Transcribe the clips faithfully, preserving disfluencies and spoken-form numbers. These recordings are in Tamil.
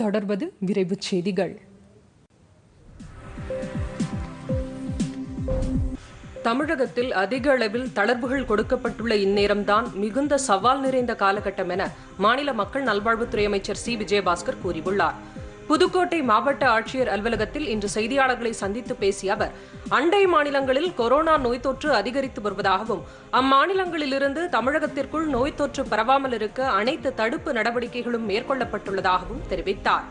தொடர்வது விரைவுச் செய்திகள். தமிழகத்தில் அதிக அளவில் தளர்வுகள் கொடுக்கப்பட்டுள்ள இந்நேரம்தான் மிகுந்த சவால் நிறைந்த காலகட்டம் என மாநில மக்கள் நல்வாழ்வுத்துறை அமைச்சர் சி விஜயபாஸ்கர் கூறியுள்ளார். புதுக்கோட்டை மாவட்ட ஆட்சியர் அலுவலகத்தில் இன்று செய்தியாளர்களை சந்தித்து பேசிய அவர், அண்டை மாநிலங்களில் கொரோனா நோய் தொற்று அதிகரித்து வருவதாகவும் அம்மாநிலங்களிலிருந்து தமிழகத்திற்குள் நோய் தொற்று பரவாமல் இருக்க அனைத்து தடுப்பு நடவடிக்கைகளும் மேற்கொள்ளப்பட்டுள்ளதாகவும் தெரிவித்தார்.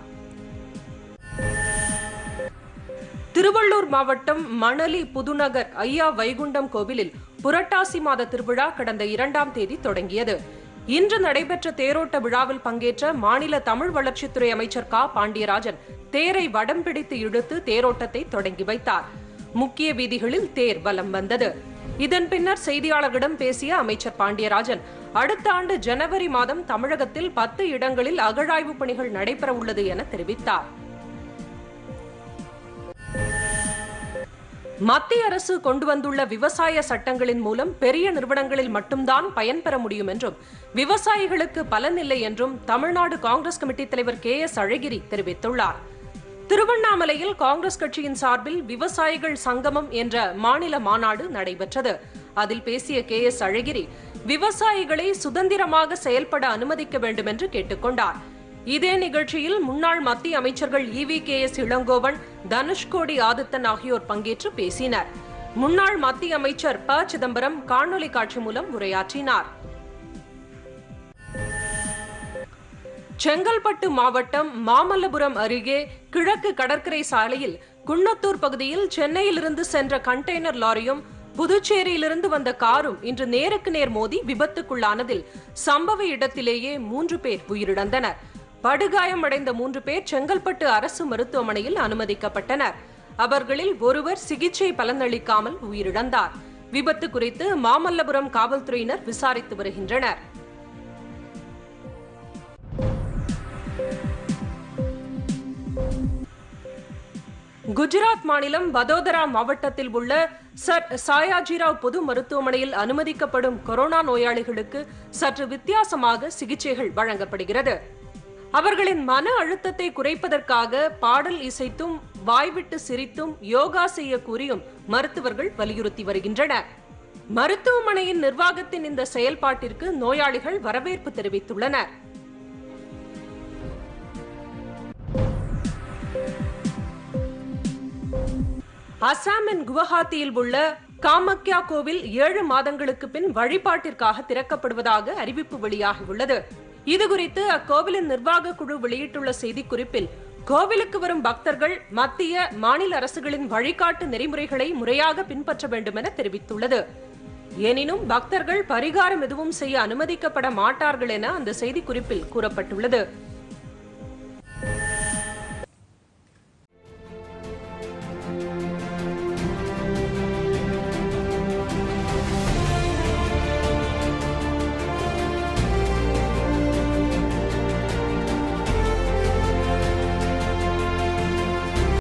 திருவள்ளூர் மாவட்டம் மணலி புதுநகர் ஐயா வைகுண்டம் கோவிலில் புரட்டாசி மாத திருவிழா கடந்த இரண்டாம் தேதி தொடங்கியது. இன்று நடைபெற்ற தேரோட்ட விழாவில் பங்கேற்ற மாநில தமிழ் வளர்ச்சித்துறை அமைச்சர் க பாண்டியராஜன் தேரை வடம் பிடித்து இழுத்து தேரோட்டத்தை தொடங்கி வைத்தார். முக்கிய வீதிகளில் தேர் வலம் வந்தது. இதன் பின்னர் செய்தியாளர்களிடம் பேசிய அமைச்சர் பாண்டியராஜன், அடுத்த ஆண்டு ஜனவரி மாதம் தமிழகத்தில் பத்து இடங்களில் அகழாய்வு பணிகள் நடைபெற உள்ளது என தெரிவித்தார். மத்திய அரசு கொண்டு வந்துள்ள விவசாய சட்டங்களின் மூலம் பெரிய நிறுவனங்களில் மட்டும்தான் பயன்பெற முடியும் என்றும் விவசாயிகளுக்கு பலனில்லை என்றும் தமிழ்நாடு காங்கிரஸ் கமிட்டி தலைவர் கே எஸ் அழகிரி தெரிவித்துள்ளார். திருவண்ணாமலையில் காங்கிரஸ் கட்சியின் சார்பில் விவசாயிகள் சங்கமம் என்ற மாநில மாநாடு நடைபெற்றது. அதில் பேசிய கே எஸ் அழகிரி, விவசாயிகளை சுதந்திரமாக செயல்பட அனுமதிக்க வேண்டும் என்று கேட்டுக்கொண்டார். இதே நிகழ்ச்சியில் முன்னாள் மத்திய அமைச்சர்கள் E V K S Elangovan, Dhanushkodi Adithan ஆகியோர் பங்கேற்று பேசினர். முன்னாள் மத்திய அமைச்சர் ப சிதம்பரம் காணொலி காட்சி மூலம் உரையாற்றினார். செங்கல்பட்டு மாவட்டம் மாமல்லபுரம் அருகே கிழக்கு கடற்கரை சாலையில் குன்னத்தூர் பகுதியில் சென்னையிலிருந்து சென்ற கண்டெய்னர் லாரியும் புதுச்சேரியிலிருந்து வந்த காரும் இன்று நேருக்கு நேர் மோதி விபத்துக்குள்ளானதில் சம்பவ இடத்திலேயே மூன்று பேர் உயிரிழந்தனர். படுகாயமடைந்த மூன்று பேர் செங்கல்பட்டு அரசு மருத்துவமனையில் அனுமதிக்கப்பட்டனர். அவர்களில் ஒருவர் சிகிச்சை பலனளிக்காமல் உயிரிழந்தார். விபத்து குறித்து மாமல்லபுரம் காவல்துறையினர் விசாரித்து வருகின்றனர். குஜராத் மாநிலம் வதோதரா மாவட்டத்தில் உள்ள சர் சாயாஜிராவ் பொது மருத்துவமனையில் அனுமதிக்கப்படும் கொரோனா நோயாளிகளுக்கு சற்று வித்தியாசமாக சிகிச்சைகள் வழங்கப்படுகிறது. அவர்களின் மன அழுத்தத்தை குறைப்பதற்காக பாடல் இசைத்தும் வாய்விட்டு சிரித்தும் யோகா செய்ய கூறியும் மருத்துவர்கள் வலியுறுத்தி வருகின்றனர். மருத்துவமனையின் நிர்வாகத்தின் இந்த செயல்பாட்டிற்கு நோயாளிகள் வரவேற்பு தெரிவித்துள்ளனர். அசாமின் குவஹாத்தியில் உள்ள காமக்யா கோவில் ஏழு மாதங்களுக்கு பின் வழிபாட்டிற்காக திறக்கப்படுவதாக அறிவிப்பு வெளியாகியுள்ளது. இதுகுறித்து அக்கோவிலின் நிர்வாக குழு வெளியிட்டுள்ள செய்திக்குறிப்பில், கோவிலுக்கு வரும் பக்தர்கள் மத்திய மாநில அரசுகளின் வழிகாட்டு நெறிமுறைகளை முறையாக பின்பற்ற வேண்டும் என தெரிவித்துள்ளது. எனினும் பக்தர்கள் பரிகாரம் எதுவும் செய்ய அனுமதிக்கப்பட மாட்டார்கள் என அந்த செய்திக்குறிப்பில் கூறப்பட்டுள்ளது.